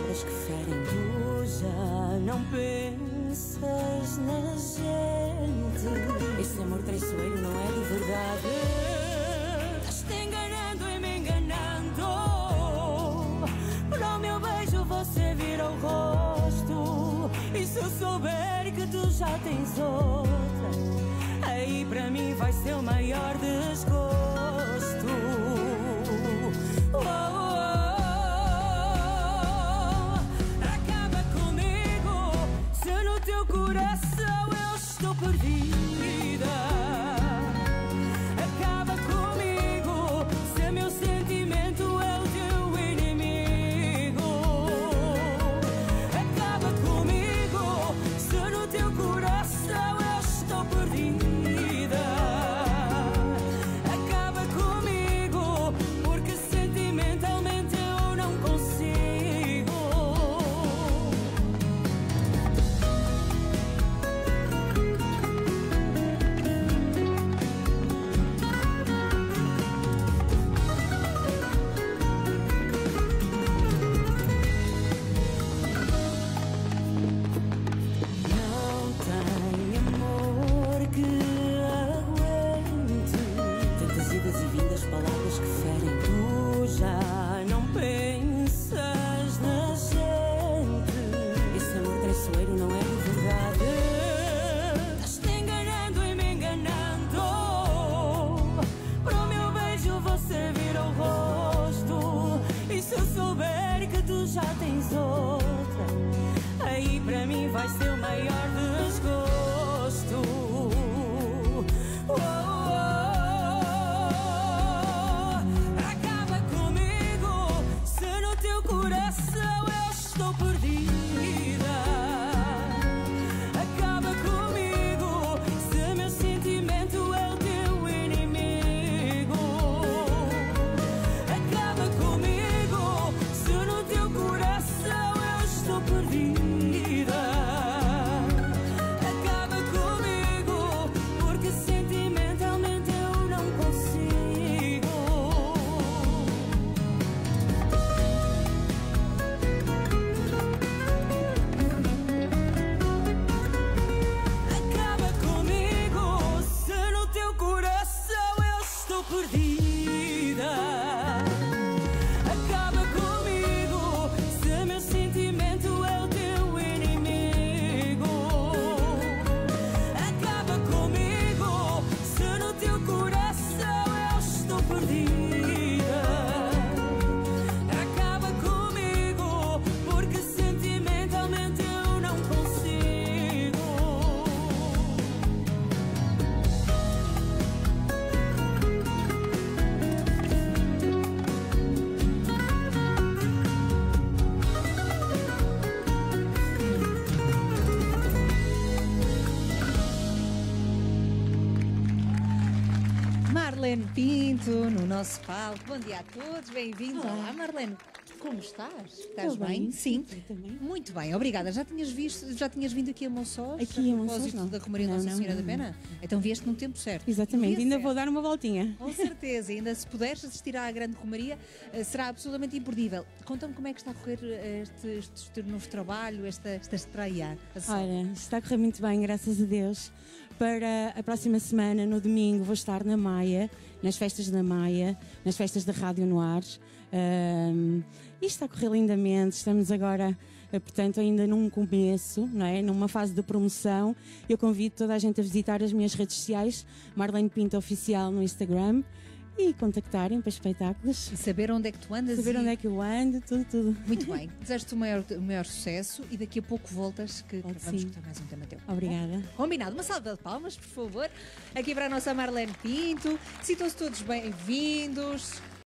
palavras que ferem. Tu já não pensas na gente. Esse amor traiçoeiro não é de verdade. Estás-te enganando e me enganando. Para o meu beijo você vira o rosto. E se eu souber que tu já tens outra, aí para mim vai ser o maior desgosto. Oh, oh, oh. Acaba comigo, se no teu coração eu estou perdida. Acaba comigo, se meu sentimento é o teu inimigo. Acaba comigo, se no teu coração eu estou perdida. Acaba comigo, porque sentimentalmente eu não consigo. Não tem amor que aguente tantas idas e vindas, palavras que ferem. Tu já não pensas na gente. Esse amor traiçoeiro não é de verdade. Estás-te enganando e me enganando. Para o meu beijo você vira o rosto. E se eu souber que tu já tens outra, aí para mim vai ser o maior desgosto. Oh, oh, oh. Acaba comigo, se no teu coração eu estou perdida. Acaba comigo, se meu sentimento é o teu inimigo. Acaba comigo, se no teu coração eu estou perdida. Acaba comigo, porque sentimentalmente eu não consigo. Acaba comigo, se no teu coração eu estou perdida. Acaba comigo, se meu sentimento é o teu inimigo. Acaba comigo, se no teu coração eu estou perdida. Acaba comigo, porque sentimentalmente eu não consigo. Marlene Pinto, no nosso palco. Bom dia a todos, bem-vindos. Olá, Marlene. Como estás? Estás bem? Sim. Eu também. Muito bem, obrigada. Já tinhas vindo aqui a Monçós? Aqui a Monçós, propósito não. da Romaria Não, Nossa não, Senhora não, da Pena? Então vieste no tempo certo. Exatamente, Dia ainda certo. vou dar uma voltinha. Com certeza, ainda se puderes assistir à Grande Romaria, será absolutamente imperdível. Conta-me como é que está a correr este novo trabalho, esta estreia. Olha, está a correr muito bem, graças a Deus. Para a próxima semana, no domingo, vou estar na Maia, nas festas da Maia, nas festas da Rádio Noir. E está a correr lindamente, estamos agora, portanto, ainda num começo, não é? Numa fase de promoção. Eu convido toda a gente a visitar as minhas redes sociais, Marlene Pinto Oficial no Instagram, e contactarem para espetáculos. E saber onde é que tu andas. Saber onde é que eu ando, tudo. Muito bem, desejo-te o maior sucesso e daqui a pouco voltas que vamos sim. escutar mais um tema teu. Obrigada. Combinado, uma salva de palmas, por favor, aqui para a nossa Marlene Pinto. Sintam-se todos bem-vindos.